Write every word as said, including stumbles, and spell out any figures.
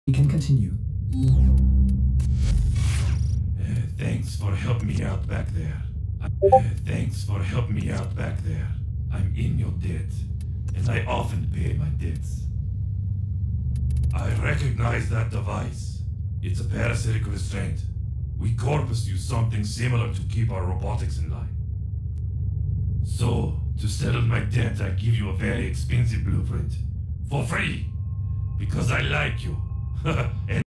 We can continue. Uh, thanks for helping me out back there. Uh, thanks for helping me out back there. I'm in your debt, and I often pay my debts. I recognize that device. It's a parasitic restraint. We Corpus use something similar to keep our robotics in line. So, to settle my debt, I give you a very expensive blueprint. For free! Because I like you. And